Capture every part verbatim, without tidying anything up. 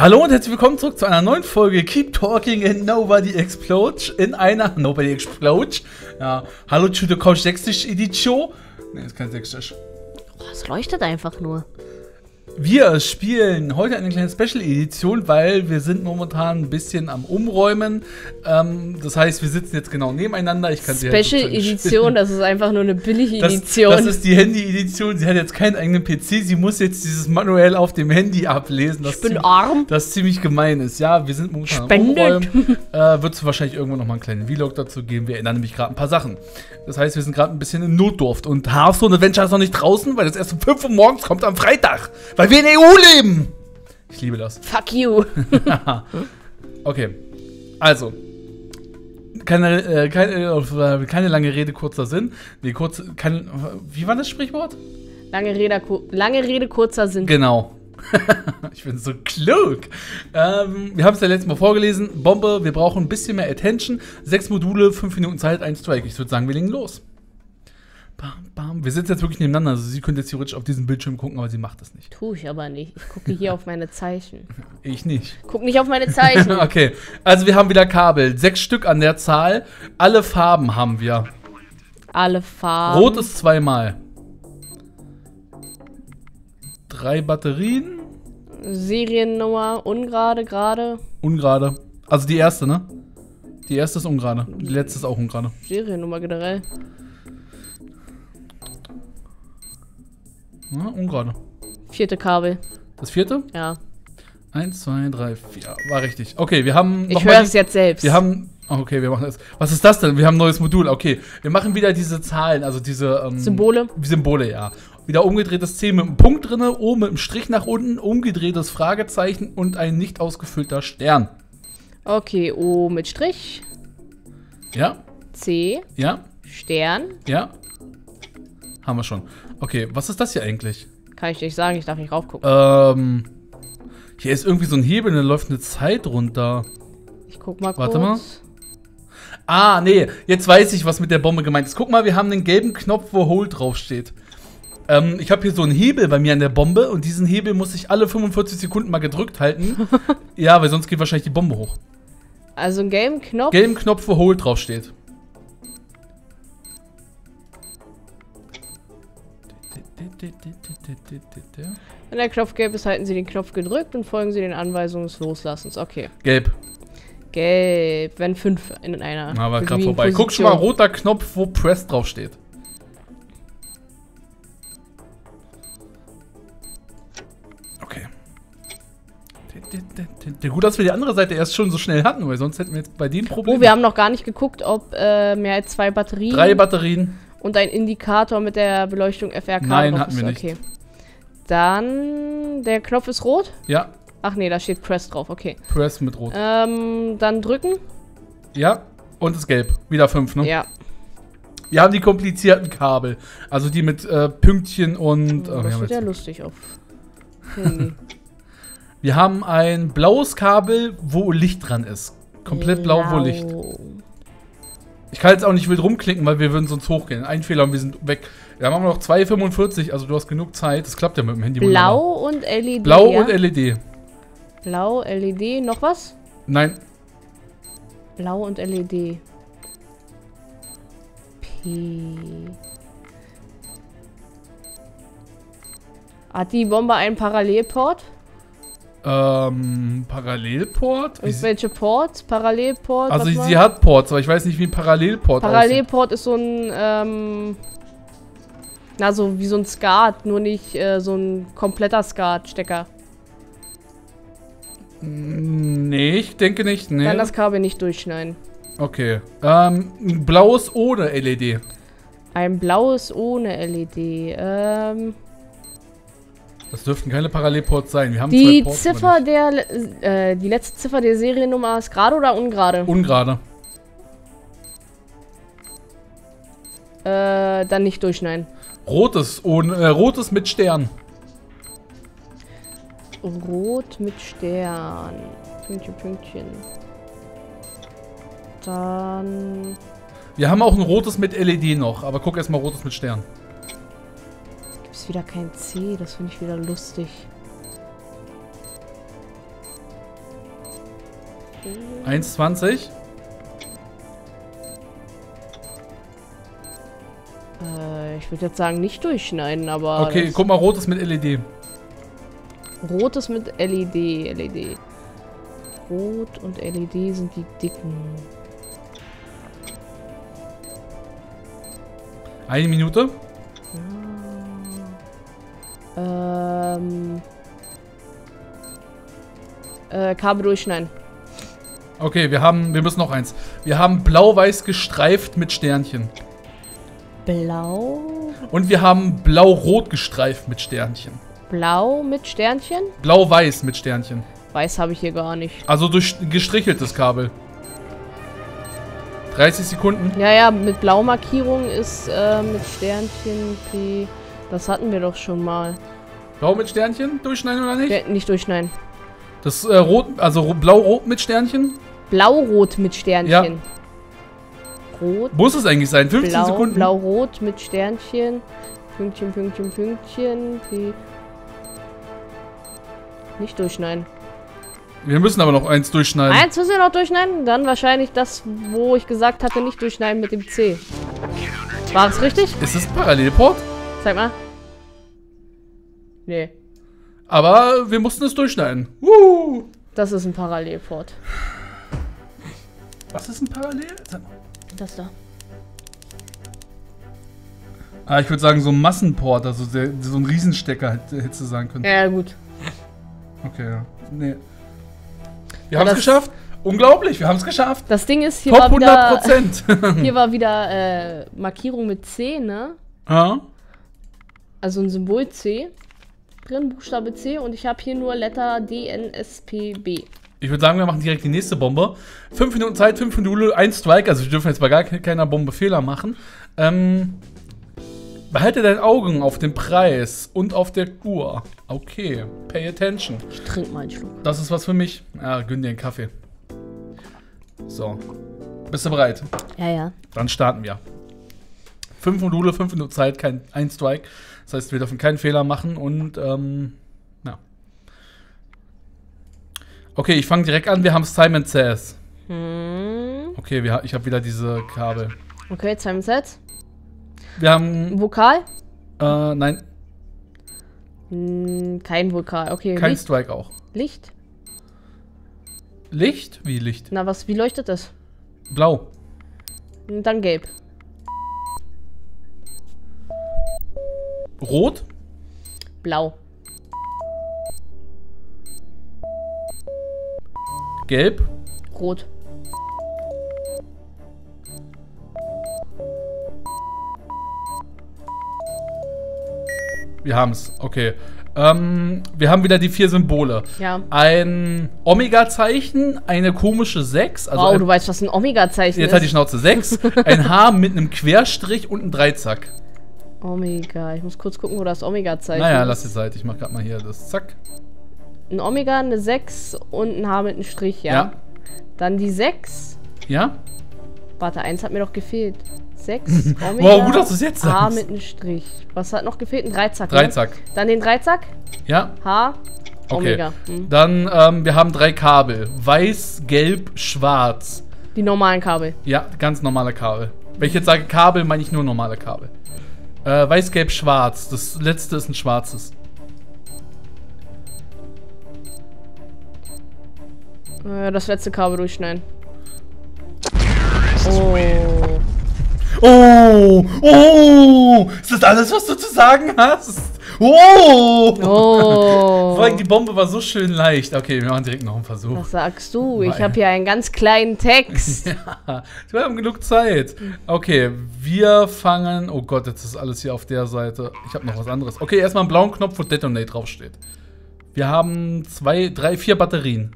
Hallo und herzlich willkommen zurück zu einer neuen Folge Keep Talking and Nobody Explodes in einer Nobody Explodes. Ja, hallo zu der Couch sächsisch Edition. Ne, ist kein sächsisch. Oh, es leuchtet einfach nur. Wir spielen heute eine kleine Special-Edition, weil wir sind momentan ein bisschen am Umräumen. Ähm, das heißt, wir sitzen jetzt genau nebeneinander. Ich kann Special-Edition, das ist einfach nur eine billige das, Edition. Das ist die Handy-Edition. Sie hat jetzt keinen eigenen P C. Sie muss jetzt dieses manuell auf dem Handy ablesen. Das ich bin ziemlich, arm. Das ziemlich gemein ist. Ja, wir sind momentan Spendet. am Umräumen. Äh, Wird es wahrscheinlich irgendwann noch mal einen kleinen Vlog dazu geben. Wir ändern nämlich gerade ein paar Sachen. Das heißt, wir sind gerade ein bisschen in Notdurft. Und Hearthstone Adventure ist noch nicht draußen, weil das erst um fünf Uhr morgens kommt am Freitag. Weil wir in der E U leben! Ich liebe das. Fuck you. Okay. Also. Keine, äh, keine, äh, keine lange Rede, kurzer Sinn. Nee, kurz. Kein, wie war das Sprichwort? Lange Rede, lange Rede kurzer Sinn. Genau. Ich bin so klug. Ähm, wir haben es ja letztes Mal vorgelesen. Bombe, wir brauchen ein bisschen mehr Attention. Sechs Module, fünf Minuten Zeit, ein Strike. Ich würde sagen, wir legen los. Bam, bam. Wir sitzen jetzt wirklich nebeneinander. Also sie könnte jetzt theoretisch auf diesen Bildschirm gucken, aber sie macht das nicht. Tue ich aber nicht. Ich gucke hier auf meine Zeichen. Ich nicht. Guck nicht auf meine Zeichen. Okay, also wir haben wieder Kabel. Sechs Stück an der Zahl. Alle Farben haben wir. Alle Farben. Rot ist zweimal. Drei Batterien. Seriennummer, ungerade, gerade. Ungerade. Also die erste, ne? Die erste ist ungerade. Die letzte ist auch ungerade. Seriennummer generell. Ja, ungerade. Vierte Kabel. Das vierte? Ja. Eins, zwei, drei, vier. War richtig. Okay, wir haben. Ich höre es jetzt selbst. Wir haben. Oh, okay, wir machen das. Was ist das denn? Wir haben ein neues Modul. Okay, wir machen wieder diese Zahlen, also diese. Ähm, Symbole? Symbole, ja. Wieder umgedrehtes C mit einem Punkt drin, oben mit einem Strich nach unten, umgedrehtes Fragezeichen und ein nicht ausgefüllter Stern. Okay, O mit Strich. Ja. C. Ja. Stern. Ja. Haben wir schon. Okay, was ist das hier eigentlich? Kann ich nicht sagen, ich darf nicht raufgucken. Ähm. Hier ist irgendwie so ein Hebel, da läuft eine Zeit runter. Ich guck mal kurz. Warte mal. Ah, nee, jetzt weiß ich, was mit der Bombe gemeint ist. Guck mal, wir haben einen gelben Knopf, wo Hold draufsteht. Ähm, ich habe hier so einen Hebel bei mir an der Bombe und diesen Hebel muss ich alle fünfundvierzig Sekunden mal gedrückt halten. Ja, weil sonst geht wahrscheinlich die Bombe hoch. Also einen gelben Knopf? Gelben Knopf, wo Hold draufsteht. Wenn der Knopf gelb ist, halten Sie den Knopf gedrückt und folgen Sie den Anweisungen des Loslassens. Okay. Gelb. Gelb, wenn fünf in einer. Na, war gerade vorbei. Position. Guck schon mal, roter Knopf, wo Press draufsteht. Okay. Gut, dass wir die andere Seite erst schon so schnell hatten, weil sonst hätten wir jetzt bei dem Problem. Oh, wir haben noch gar nicht geguckt, ob äh, mehr als zwei Batterien. Drei Batterien. Und ein Indikator mit der Beleuchtung F R K. Nein, hatten wir nicht. Okay. Dann, der Knopf ist rot? Ja. Ach nee, da steht Press drauf, okay. Press mit rot. Ähm, dann drücken. Ja, und ist gelb. Wieder fünf, ne? Ja. Wir haben die komplizierten Kabel. Also die mit äh, Pünktchen und... Oh, oh, das wir, wird ja jetzt, lustig auf Handy. wir haben ein blaues Kabel, wo Licht dran ist. Komplett blau, wo Licht. Ich kann jetzt auch nicht wild rumklicken, weil wir würden sonst hochgehen. Ein Fehler und wir sind weg. Wir haben noch zwei Komma fünfundvierzig, also du hast genug Zeit. Das klappt ja mit dem Handy. Blau und L E D. Blau ja? und L E D. Blau, L E D, noch was? Nein. Blau und L E D. P. Hat die Bombe einen Parallelport? Ähm, Parallelport? Und welche Ports? Parallelport? Also sie hat Ports, aber ich weiß nicht, wie ein Parallelport aussieht. Parallelport ist so ein, ähm... Na, so wie so ein SCART, nur nicht äh, so ein kompletter SCART-Stecker. Nee, ich denke nicht. Nee. Dann das Kabel nicht durchschneiden. Okay. Ähm, ein blaues ohne L E D. Ein blaues ohne L E D. Ähm... Das dürften keine Parallelports sein. Wir haben Die zwei Ports, Ziffer der, äh, die letzte Ziffer der Seriennummer ist gerade oder ungerade? Ungerade. Äh, dann nicht durchschneiden. Rotes, ohne, äh, rotes mit Stern. Rot mit Stern. Pünktchen, Pünktchen. Dann... Wir haben auch ein rotes mit L E D noch, aber guck erstmal rotes mit Stern. Gibt's wieder kein C, das finde ich wieder lustig. eins zwanzig. Äh, ich würde jetzt sagen, nicht durchschneiden, aber... Okay, guck mal, rot ist mit L E D. Rot ist mit L E D, L E D. Rot und L E D sind die dicken. Eine Minute. Ähm... Äh, Kabel durchschneiden. Okay, wir haben, wir müssen noch eins. Wir haben blau-weiß gestreift mit Sternchen. Blau? Und wir haben blau-rot gestreift mit Sternchen. Blau mit Sternchen? Blau-weiß mit Sternchen. Weiß habe ich hier gar nicht. Also durch gestricheltes Kabel. dreißig Sekunden. Ja, ja, mit Blaumarkierung ist äh, mit Sternchen P. Das hatten wir doch schon mal. Blau mit Sternchen? Durchschneiden oder nicht? Ja, nicht durchschneiden. Das äh, Rot, also blau-rot mit Sternchen? Blau-rot mit Sternchen. Ja. Rot. Muss es eigentlich sein? fünfzehn Blau, Sekunden. Blau-rot mit Sternchen. Pünktchen, Pünktchen, Pünktchen. P. Nicht durchschneiden. Wir müssen aber noch eins durchschneiden. Eins müssen wir noch durchschneiden. Dann wahrscheinlich das, wo ich gesagt hatte, nicht durchschneiden mit dem C. War es richtig? Ist das ein Parallelport? Zeig mal. Nee. Aber wir mussten es durchschneiden. Uh. Das ist ein Parallelport. Was ist ein Parallel? Sag mal. Das da. Ah, ich würde sagen so ein Massenport, also der, so ein Riesenstecker hätte, hättest du sagen können. Ja, gut. Okay, ja. Nee. Wir Aber haben es geschafft. Unglaublich, wir haben es geschafft. Das Ding ist, hier Top war wieder, hundert Prozent. hier war wieder äh, Markierung mit C, ne? Ja. Also ein Symbol C. Drin, Buchstabe C. Und ich habe hier nur Letter D, N, S, P, B. Ich würde sagen, wir machen direkt die nächste Bombe. Fünf Minuten Zeit, fünf Module, ein Strike. Also wir dürfen jetzt bei gar keiner Bombe Fehler machen. Ähm, behalte deine Augen auf den Preis und auf der Uhr. Okay, pay attention. Ich trinke mal einen Schluck. Das ist was für mich. Ja, gönn dir einen Kaffee. So. Bist du bereit? Ja, ja. Dann starten wir. Fünf Module, fünf Minuten Zeit, kein ein Strike. Das heißt, wir dürfen keinen Fehler machen und ähm, ja. Okay, ich fange direkt an. Wir haben Simon Says. Hm. Okay, wir, ich habe wieder diese Kabel. Okay, Simon Says. Wir haben. Vokal? Äh, nein, Hm, kein Vokal. Okay. kein Licht? Strike auch. Licht? Licht? Wie Licht? Na, was, wie leuchtet das? Blau. Hm, Dann gelb. Rot? Blau. Gelb? Rot. Wir haben's. Okay. Ähm, wir haben wieder die vier Symbole. Ja. Ein Omega-Zeichen, eine komische sechs. Also Wow, ein, du weißt, was ein Omega-Zeichen jetzt ist. hat die Schnauze sechs. Ein H mit einem Querstrich und einem Dreizack. Omega. Ich muss kurz gucken, wo das Omega-Zeichen Naja, ist. lass die Seite. Ich mach grad mal hier das Zack. Ein Omega, eine sechs und ein H mit einem Strich, ja. Ja. Dann die sechs. Ja? Warte, eins hat mir doch gefehlt. sechs, Omega, Wow, gut, dass du es jetzt H sagst. mit einem Strich. Was hat noch gefehlt? Ein Dreizack. Dreizack. Ne? Dann den Dreizack. Ja? H. Okay. Omega. Hm. Dann, ähm, wir haben drei Kabel. Weiß, gelb, schwarz. Die normalen Kabel. Ja, ganz normale Kabel. Wenn ich jetzt sage Kabel, meine ich nur normale Kabel. Äh, weiß, gelb, schwarz. Das letzte ist ein schwarzes. Äh, das letzte Kabel durchschneiden. Oh. Oh, oh, ist das alles, was du zu sagen hast? Oh, Oh. vor allem die Bombe war so schön leicht. Okay, wir machen direkt noch einen Versuch. Was sagst du? Ich Weil- habe hier einen ganz kleinen Text. Ja, wir haben genug Zeit. Okay, wir fangen. Oh Gott, jetzt ist alles hier auf der Seite. Ich habe noch was anderes. Okay, erstmal einen blauen Knopf, wo Detonate draufsteht. Wir haben zwei, drei, vier Batterien.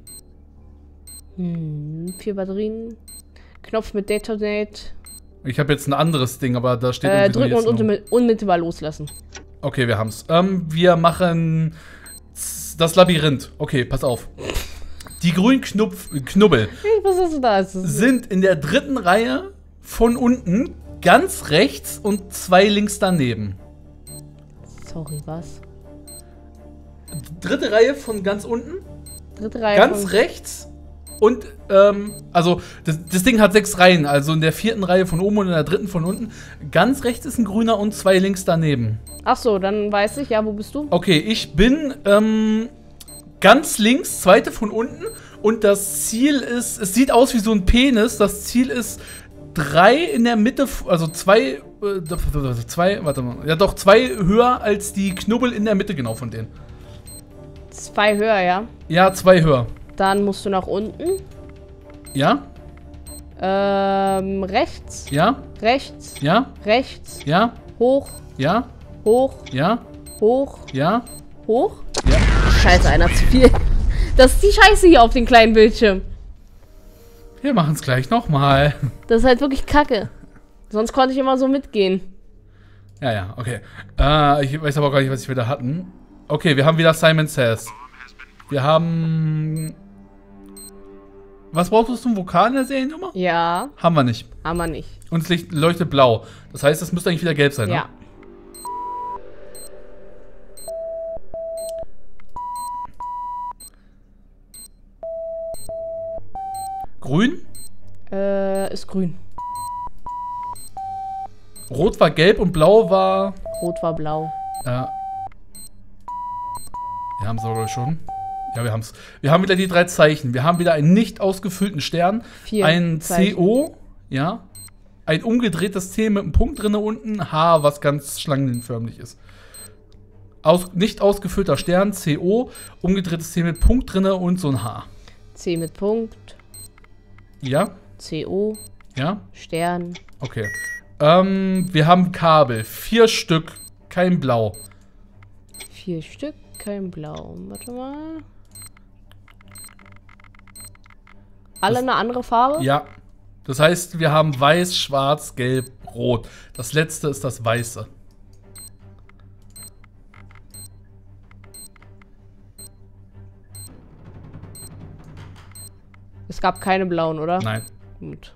Hm, vier Batterien. Knopf mit Detonate. Ich habe jetzt ein anderes Ding, aber da steht Äh, irgendwie drücken jetzt und nur- unmittel- unmittelbar loslassen. Okay, wir haben's. Ähm, wir machen z- das Labyrinth. Okay, pass auf. Die grünen Knupf Knubbel Was ist das? sind in der dritten Reihe von unten, ganz rechts und zwei links daneben. Sorry, was? Dritte Reihe von ganz unten, Dritte Reihe. ganz von- rechts Und, ähm, also, das, das Ding hat sechs Reihen. Also in der vierten Reihe von oben und in der dritten von unten. Ganz rechts ist ein grüner und zwei links daneben. Ach so, dann weiß ich. Ja, wo bist du? Okay, ich bin, ähm, ganz links, zweite von unten. Und das Ziel ist, es sieht aus wie so ein Penis. Das Ziel ist drei in der Mitte, also zwei, äh, zwei, warte mal. Ja doch, zwei höher als die Knubbel in der Mitte genau von denen. Zwei höher, ja? Ja, zwei höher. Dann musst du nach unten. Ja? Ähm, rechts. Ja? Rechts. Ja? Rechts. Ja? Hoch. Ja? Hoch. Ja? Hoch. Ja? Hoch. Ja? Scheiße, einer zu viel. Das ist die Scheiße hier auf dem kleinen Bildschirm. Wir machen es gleich nochmal. Das ist halt wirklich kacke. Sonst konnte ich immer so mitgehen. Ja, ja, okay. Äh, ich weiß aber gar nicht, was wir da hatten. Okay, wir haben wieder Simon Says. Wir haben... Was brauchst du zum Vokal in der Seriennummer? Ja. Haben wir nicht. Haben wir nicht. Und das Licht leuchtet blau. Das heißt, es müsste eigentlich wieder gelb sein, Ja. ne? Grün? Äh, ist grün. Rot war gelb und blau war... Rot war blau. Ja. Wir haben es aber schon. Ja, wir haben es. Wir haben wieder die drei Zeichen. Wir haben wieder einen nicht ausgefüllten Stern. Vier ein Zeichen. C O. Ja. Ein umgedrehtes T mit einem Punkt drinne unten. H, was ganz schlangenförmig ist. Aus, nicht ausgefüllter Stern, C O. Umgedrehtes T mit Punkt drinne und so ein H. C mit Punkt. Ja. C O. Ja. Stern. Okay. Ähm, wir haben Kabel. Vier Stück. Kein Blau. Vier Stück, kein Blau. Warte mal. Alle Das- eine andere Farbe? Ja. Das heißt, wir haben weiß, schwarz, gelb, rot. Das letzte ist das Weiße. Es gab keine blauen, oder? Nein. Gut.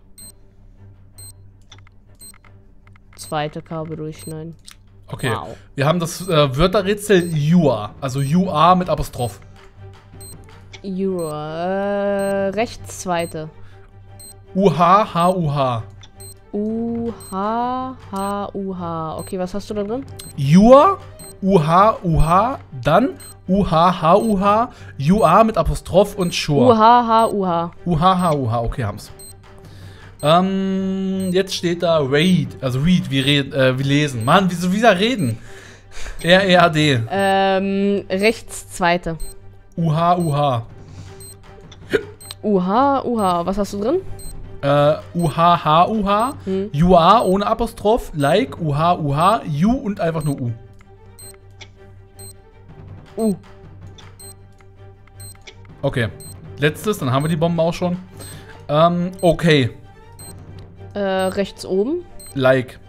Zweite Kabel durchschneiden. Okay. Wow. Wir haben das äh, Wörterrätsel You Are. Also You Are mit Apostroph. Euro. Äh, rechts zweite. U H H U H. U H H U H. Okay, was hast du da drin? You Are, U H U H, dann U H H U H, You Are mit Apostroph und U Sure. H H U H. U H H U H, okay, haben's. Ähm, jetzt steht da Read, also Read, wie, red, äh, wie lesen. Mann, wieso wieder reden? R E A D. Ähm, rechts zweite. U H U H. U H U H. Was hast du drin? Äh, U H H U H. Hm. You Are ohne Apostroph, Like, U H U H, You und einfach nur U. U. Okay. Letztes, dann haben wir die Bomben auch schon. Ähm, okay. Äh, rechts oben. Like.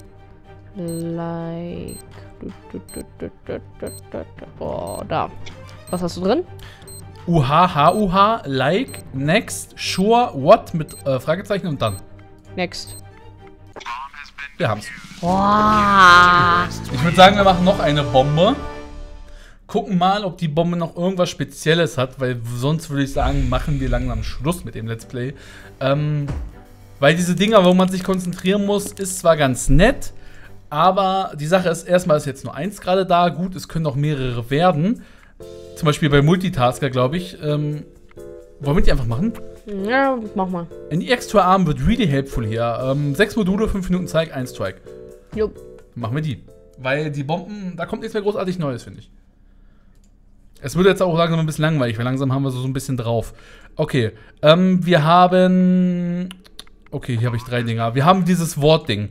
Like. Du, du, du, du, du, du, du, du. Oh, da. Was hast du drin? U H H U H, Like, Next, Sure, What mit äh, Fragezeichen und dann. Next. Wir haben's. Boah. Ich würde sagen, wir machen noch eine Bombe. Gucken mal, ob die Bombe noch irgendwas Spezielles hat, weil sonst würde ich sagen, machen wir langsam Schluss mit dem Let's Play. Ähm, weil diese Dinger, wo man sich konzentrieren muss, ist zwar ganz nett, aber die Sache ist, erstmal ist jetzt nur eins gerade da. Gut, es können auch mehrere werden. Zum Beispiel bei Multitasker, glaube ich. Ähm, wollen wir die einfach machen? Ja, mach mal. An extra arm wird really helpful hier. Ähm, sechs Module, fünf Minuten Zeig, ein Strike. Jupp. Dann machen wir die. Weil die Bomben, da kommt nichts mehr großartig Neues, finde ich. Es wird jetzt auch langsam ein bisschen langweilig, weil langsam haben wir so, so ein bisschen drauf. Okay, ähm, wir haben... Okay, hier habe ich drei Dinger. Wir haben dieses Wortding.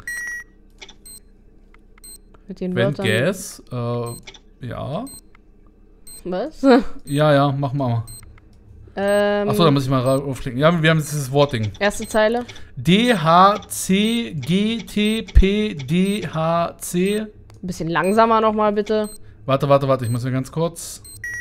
Mit den Wenn Wörtern. Gas, äh, ja. Was? Ja, ja, machen wir mal. ähm, Achso, da muss ich mal raufklicken. Ja, wir haben jetzt dieses Wortding. Erste Zeile. D, H, C, G, T, P, D, H, C. Ein bisschen langsamer nochmal, bitte. Warte, warte, warte, ich muss mir ganz kurz...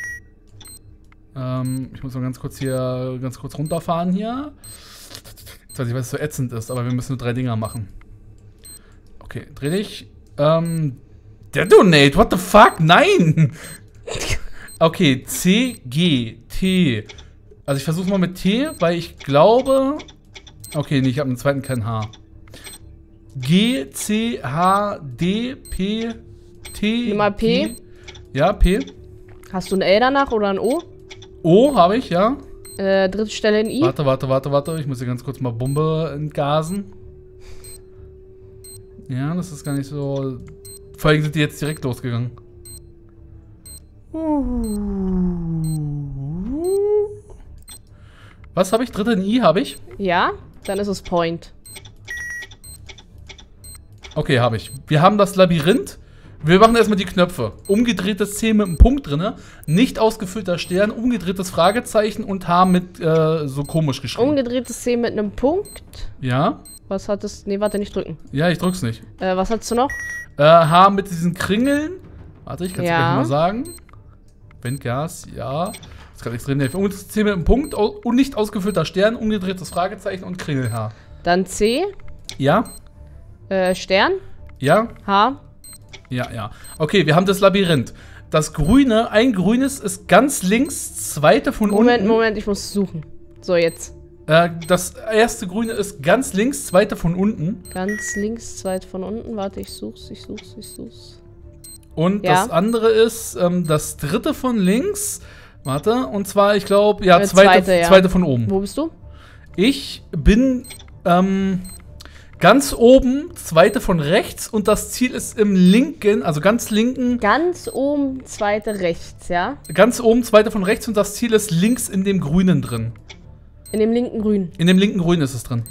Ähm, ich muss mal ganz kurz hier, ganz kurz runterfahren hier. Jetzt weiß ich, was so ätzend ist, aber wir müssen nur drei Dinger machen. Okay, dreh dich. Ähm, Detonate, what the fuck? Nein! Okay, C, G, T, Also ich versuche mal mit T, weil ich glaube... Okay, nee, ich habe einen zweiten kein H. G, C, H, D, P, T... Nimm mal P. P. Ja, P. Hast du ein L danach oder ein O? O habe ich, ja. Äh, dritte Stelle in I. Warte, warte, warte, warte. Ich muss hier ganz kurz mal Bombe entgasen. Ja, das ist gar nicht so... Vor allem sind die jetzt direkt losgegangen. Was habe ich? Dritte in I habe ich? Ja, dann ist es Point. Okay, habe ich. Wir haben das Labyrinth. Wir machen erstmal die Knöpfe. Umgedrehtes C mit einem Punkt drin. Nicht ausgefüllter Stern, umgedrehtes Fragezeichen und H mit äh, so komisch geschrieben. Umgedrehtes C mit einem Punkt. Ja. Was hat es? Nee, warte, nicht drücken. Ja, ich drück's nicht. Äh, was hattest du noch? Äh, H mit diesen Kringeln. Warte, ich kann es Ja. gleich mal sagen. Wendgas, ja. Das ist gerade extrem nervig. Umgedrehtes C mit einem Punkt und nicht ausgefüllter Stern, umgedrehtes Fragezeichen und Kringel-H. Dann C. Ja. Äh, Stern. Ja. H. Ja, ja. Okay, wir haben das Labyrinth. Das Grüne, ein grünes ist ganz links, zweite von Moment, unten. Moment, ich muss suchen. So, jetzt. Äh, das erste Grüne ist ganz links, zweite von unten. Ganz links, zweit von unten. Warte, ich such's, ich such's, ich such's. Und Ja. das andere ist ähm, das dritte von links. Warte, und zwar, ich glaube, ja, Äh, zweite, zweite, ja. zweite von oben. Wo bist du? Ich bin ähm, ganz oben, zweite von rechts und das Ziel ist im linken, also ganz linken, Ganz oben, zweite rechts, ja? ganz oben, zweite von rechts und das Ziel ist links in dem Grünen drin. In dem linken Grün. In dem linken Grün ist es drin.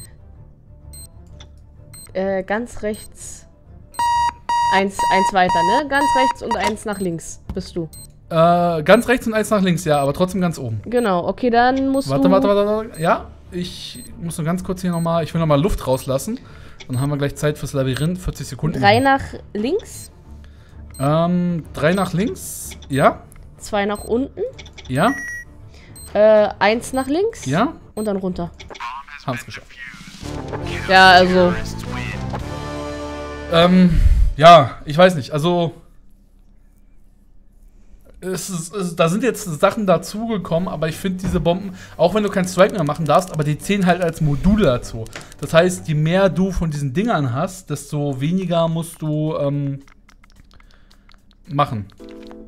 Äh, ganz rechts. Eins, eins weiter, ne? Ganz rechts und eins nach links bist du. Äh, ganz rechts und eins nach links, ja, aber trotzdem ganz oben. Genau, okay, dann musst Warte, du... warte, warte, warte. Ja, ich muss nur ganz kurz hier nochmal, ich will nochmal Luft rauslassen. Dann haben wir gleich Zeit fürs Labyrinth, vierzig Sekunden. Drei nach links, Ähm, drei nach links, ja, zwei nach unten, ja, äh, eins nach links ja, und dann runter. haben es geschafft. Ja, also... Ähm, ja, ich weiß nicht, also es ist, es, da sind jetzt Sachen dazugekommen, aber ich finde diese Bomben, auch wenn du kein Strike mehr machen darfst, aber die zählen halt als Module dazu. Das heißt, je mehr du von diesen Dingern hast, desto weniger musst du ähm, machen.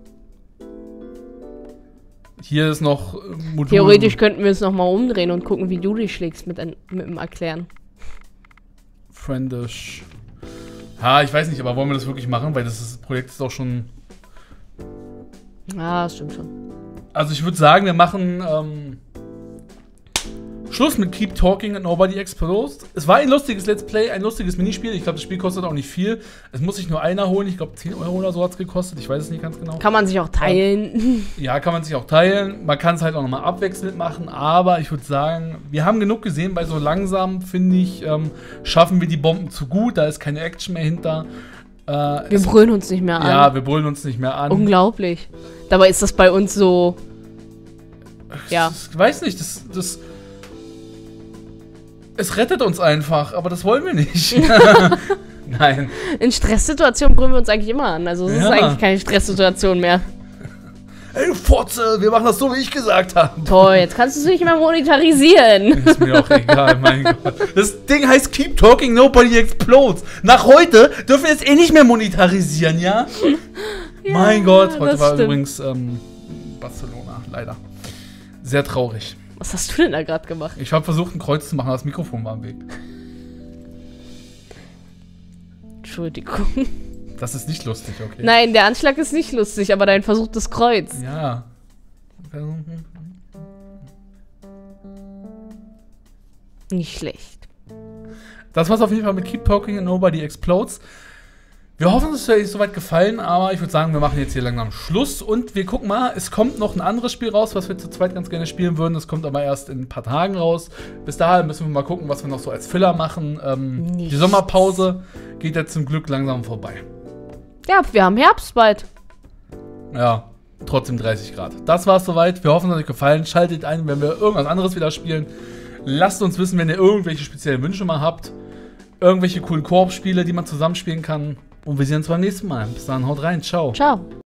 Hier ist noch äh, Modul. Theoretisch könnten wir es nochmal umdrehen und gucken, wie du dich schlägst mit, ein, mit dem Erklären. Friendish. Ja, ich weiß nicht, aber wollen wir das wirklich machen? Weil das, ist, das Projekt ist auch schon... Ja, das stimmt schon. Also ich würde sagen, wir machen ähm, Schluss mit Keep Talking and Nobody Explodes. Es war ein lustiges Let's Play, ein lustiges Minispiel. Ich glaube, das Spiel kostet auch nicht viel. Es muss sich nur einer holen. Ich glaube, zehn Euro oder so hat es gekostet. Ich weiß es nicht ganz genau. Kann man sich auch teilen. Ja, kann man sich auch teilen. Man kann es halt auch nochmal abwechselnd machen. Aber ich würde sagen, wir haben genug gesehen. Bei so langsam, finde ich, ähm, schaffen wir die Bomben zu gut. Da ist keine Action mehr hinter. Äh, Wir es, brüllen uns nicht mehr an. ja, wir brüllen uns nicht mehr an. Unglaublich. Dabei ist das bei uns so... Ja. Ich weiß nicht, das, das. Es rettet uns einfach, aber das wollen wir nicht. Nein. In Stresssituationen brüllen wir uns eigentlich immer an. Also es Ja. ist eigentlich keine Stresssituation mehr. Ey, du Fotze, wir machen das so, wie ich gesagt habe. Toll, jetzt kannst du es nicht mehr monetarisieren. Ist mir auch egal, mein Gott. Das Ding heißt Keep Talking, Nobody Explodes. Nach heute dürfen wir es eh nicht mehr monetarisieren, ja? Ja, mein Gott, heute das war stimmt. übrigens ähm, Barcelona, leider. Sehr traurig. Was hast du denn da gerade gemacht? Ich habe versucht, ein Kreuz zu machen, aber das Mikrofon war im Weg. Entschuldigung. Das ist nicht lustig, okay? Nein, der Anschlag ist nicht lustig, aber dein versuchtes Kreuz. Ja. Nicht schlecht. Das war's auf jeden Fall mit Keep Talking and Nobody Explodes. Wir hoffen, es hat euch soweit gefallen, aber ich würde sagen, wir machen jetzt hier langsam Schluss und wir gucken mal, es kommt noch ein anderes Spiel raus, was wir zu zweit ganz gerne spielen würden. Das kommt aber erst in ein paar Tagen raus. Bis dahin müssen wir mal gucken, was wir noch so als Filler machen. Ähm, die Nichts. Sommerpause geht jetzt zum Glück langsam vorbei. Ja, wir haben Herbst bald. Ja, trotzdem dreißig Grad. Das war's soweit. Wir hoffen, es hat euch gefallen. Schaltet ein, wenn wir irgendwas anderes wieder spielen. Lasst uns wissen, wenn ihr irgendwelche speziellen Wünsche mal habt. Irgendwelche coolen Koop-Spiele, die man zusammenspielen kann. Und wir sehen uns beim nächsten Mal. Bis dann, haut rein. Ciao. Ciao.